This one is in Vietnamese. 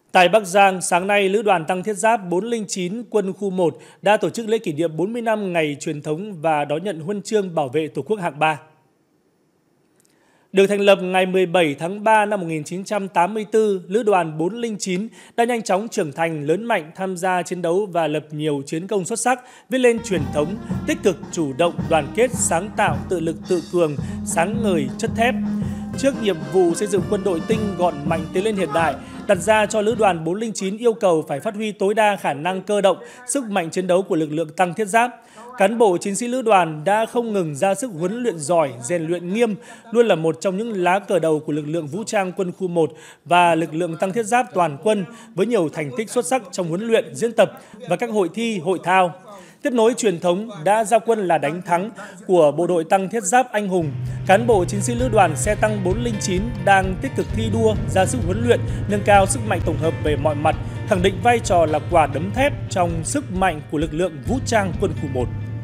Tại Bắc Giang, sáng nay, Lữ đoàn Tăng Thiết Giáp 409 Quân khu 1 đã tổ chức lễ kỷ niệm 40 năm ngày truyền thống và đón nhận huân chương bảo vệ Tổ quốc hạng 3. Được thành lập ngày 17 tháng 3 năm 1984, Lữ đoàn 409 đã nhanh chóng trưởng thành, lớn mạnh, tham gia chiến đấu và lập nhiều chiến công xuất sắc, viết lên truyền thống tích cực, chủ động, đoàn kết, sáng tạo, tự lực tự cường, sáng ngời, chất thép. Trước nhiệm vụ xây dựng quân đội tinh gọn, mạnh, tiến lên hiện đại, đặt ra cho Lữ đoàn 409 yêu cầu phải phát huy tối đa khả năng cơ động, sức mạnh chiến đấu của lực lượng Tăng Thiết Giáp. Cán bộ chiến sĩ Lữ đoàn đã không ngừng ra sức huấn luyện giỏi, rèn luyện nghiêm, luôn là một trong những lá cờ đầu của lực lượng vũ trang Quân khu 1 và lực lượng Tăng Thiết Giáp toàn quân với nhiều thành tích xuất sắc trong huấn luyện, diễn tập và các hội thi, hội thao. Tiếp nối truyền thống đã ra quân là đánh thắng của bộ đội Tăng Thiết Giáp anh hùng. Cán bộ chiến sĩ Lữ đoàn xe tăng 409 đang tích cực thi đua, ra sức huấn luyện, nâng cao sức mạnh tổng hợp về mọi mặt, khẳng định vai trò là quả đấm thép trong sức mạnh của lực lượng vũ trang Quân khu 1.